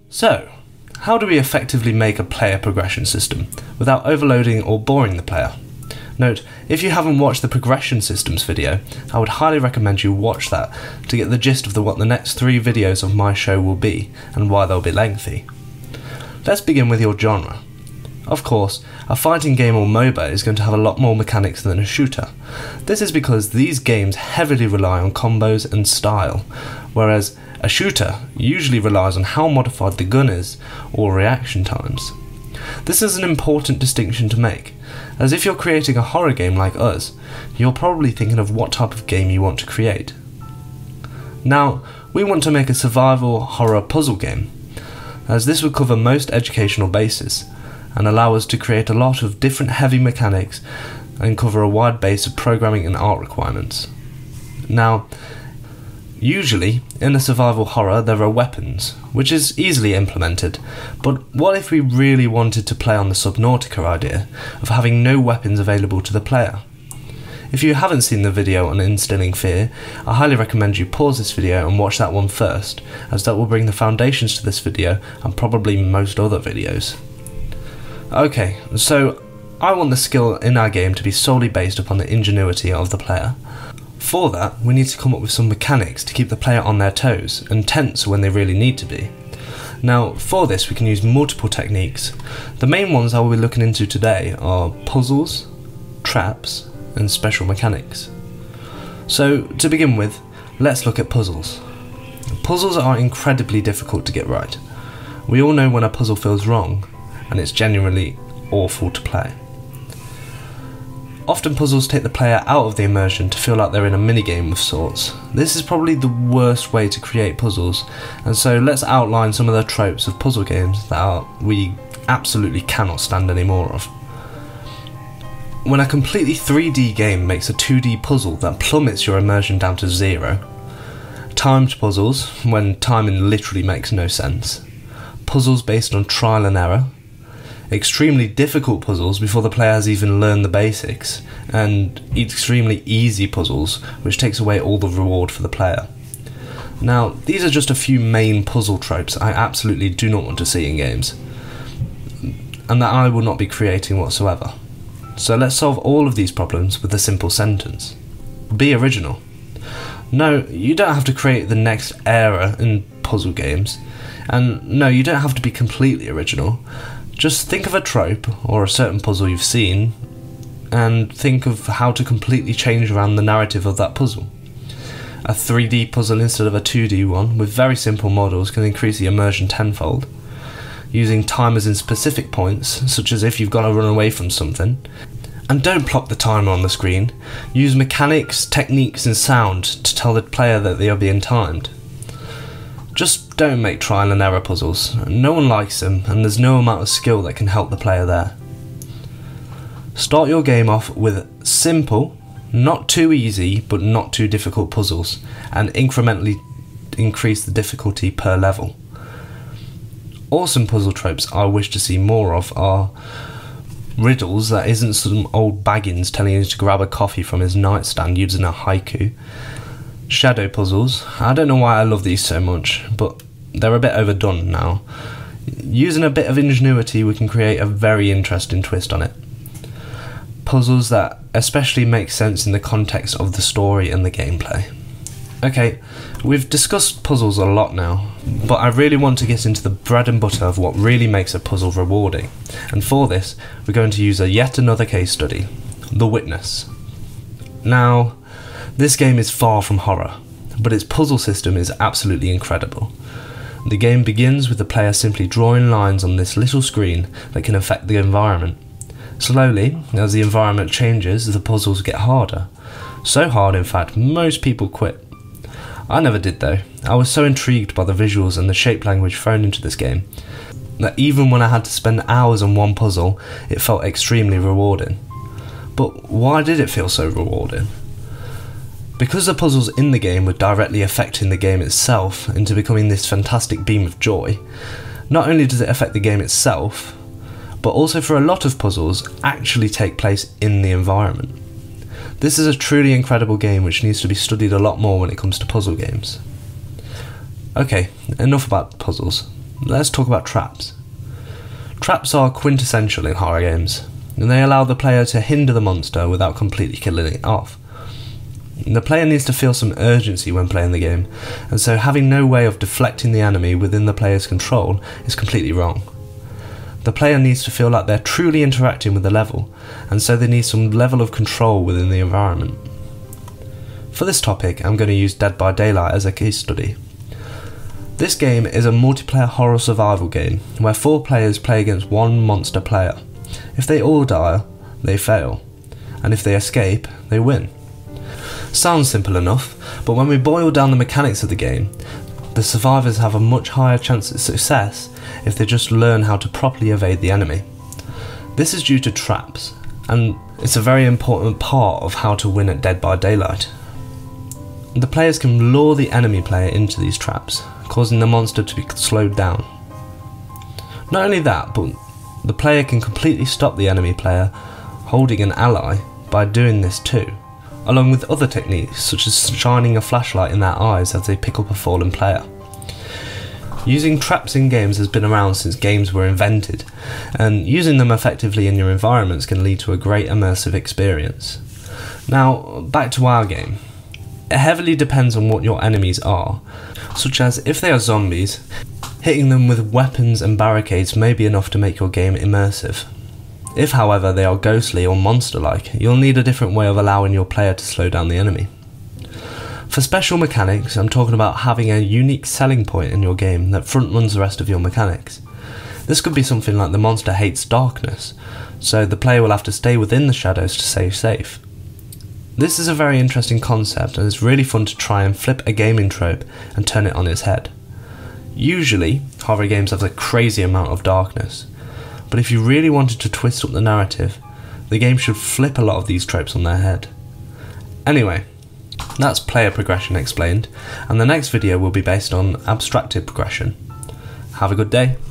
So, how do we effectively make a player progression system without overloading or boring the player? Note, if you haven't watched the progression systems video, I would highly recommend you watch that to get the gist of what the next 3 videos of my show will be and why they'll be lengthy. Let's begin with your genre. Of course, a fighting game or MOBA is going to have a lot more mechanics than a shooter. This is because these games heavily rely on combos and style, whereas a shooter usually relies on how modified the gun is or reaction times. This is an important distinction to make, as if you're creating a horror game like us, you're probably thinking of what type of game you want to create. Now, we want to make a survival horror puzzle game, as this would cover most educational bases, and allow us to create a lot of different heavy mechanics and cover a wide base of programming and art requirements. Now, usually, in a survival horror there are weapons, which is easily implemented, but what if we really wanted to play on the Subnautica idea of having no weapons available to the player? If you haven't seen the video on instilling fear, I highly recommend you pause this video and watch that one first, as that will bring the foundations to this video and probably most other videos. Okay, so I want the skill in our game to be solely based upon the ingenuity of the player. For that, we need to come up with some mechanics to keep the player on their toes and tense when they really need to be. Now, for this we can use multiple techniques. The main ones I will be looking into today are puzzles, traps, and special mechanics. So, to begin with, let's look at puzzles. Puzzles are incredibly difficult to get right. We all know when a puzzle feels wrong, and it's genuinely awful to play. Often puzzles take the player out of the immersion to feel like they're in a minigame of sorts. This is probably the worst way to create puzzles, and so let's outline some of the tropes of puzzle games that we absolutely cannot stand any more of. When a completely 3D game makes a 2D puzzle that plummets your immersion down to 0. Timed puzzles, when timing literally makes no sense. Puzzles based on trial and error. Extremely difficult puzzles before the player has even learned the basics, and extremely easy puzzles which takes away all the reward for the player. Now, these are just a few main puzzle tropes I absolutely do not want to see in games, and that I will not be creating whatsoever. So let's solve all of these problems with a simple sentence. Be original. No, you don't have to create the next era in puzzle games, and no, you don't have to be completely original. Just think of a trope, or a certain puzzle you've seen, and think of how to completely change around the narrative of that puzzle. A 3D puzzle instead of a 2D one, with very simple models, can increase the immersion tenfold. Using timers in specific points, such as if you've got to run away from something. And don't plop the timer on the screen. Use mechanics, techniques and sound to tell the player that they are being timed. Just don't make trial and error puzzles. No one likes them, and there's no amount of skill that can help the player there. Start your game off with simple, not too easy, but not too difficult puzzles, and incrementally increase the difficulty per level. Awesome puzzle tropes I wish to see more of are riddles that isn't some old Baggins telling you to grab a coffee from his nightstand using a haiku. Shadow puzzles. I don't know why I love these so much, but they're a bit overdone now. Using a bit of ingenuity we can create a very interesting twist on it. Puzzles that especially make sense in the context of the story and the gameplay. Okay, we've discussed puzzles a lot now, but I really want to get into the bread and butter of what really makes a puzzle rewarding, and for this we're going to use yet another case study, The Witness. Now, this game is far from horror, but its puzzle system is absolutely incredible. The game begins with the player simply drawing lines on this little screen that can affect the environment. Slowly, as the environment changes, the puzzles get harder. So hard, in fact, most people quit. I never did though. I was so intrigued by the visuals and the shape language thrown into this game, that even when I had to spend hours on one puzzle, it felt extremely rewarding. But why did it feel so rewarding? Because the puzzles in the game were directly affecting the game itself into becoming this fantastic beam of joy, not only does it affect the game itself, but also for a lot of puzzles actually take place in the environment. This is a truly incredible game which needs to be studied a lot more when it comes to puzzle games. Okay, enough about puzzles. let's talk about traps. Traps are quintessential in horror games, and they allow the player to hinder the monster without completely killing it off. The player needs to feel some urgency when playing the game, and so having no way of deflecting the enemy within the player's control is completely wrong. The player needs to feel like they're truly interacting with the level, and so they need some level of control within the environment. For this topic, I'm going to use Dead by Daylight as a case study. This game is a multiplayer horror survival game where 4 players play against one monster player. If they all die, they fail, and if they escape, they win. Sounds simple enough, but when we boil down the mechanics of the game, the survivors have a much higher chance of success if they just learn how to properly evade the enemy. This is due to traps, and it's a very important part of how to win at Dead by Daylight. The players can lure the enemy player into these traps, causing the monster to be slowed down. Not only that, but the player can completely stop the enemy player holding an ally by doing this too, along with other techniques such as shining a flashlight in their eyes as they pick up a fallen player. Using traps in games has been around since games were invented, and using them effectively in your environments can lead to a great immersive experience. Now, back to our game. It heavily depends on what your enemies are, such as if they are zombies, hitting them with weapons and barricades may be enough to make your game immersive. If, however, they are ghostly or monster-like, you'll need a different way of allowing your player to slow down the enemy. For special mechanics, I'm talking about having a unique selling point in your game that front-runs the rest of your mechanics. This could be something like the monster hates darkness, so the player will have to stay within the shadows to stay safe. This is a very interesting concept, and it's really fun to try and flip a gaming trope and turn it on its head. Usually, horror games have a crazy amount of darkness, but if you really wanted to twist up the narrative, the game should flip a lot of these tropes on their head. Anyway, that's player progression explained, and the next video will be based on abstracted progression. Have a good day.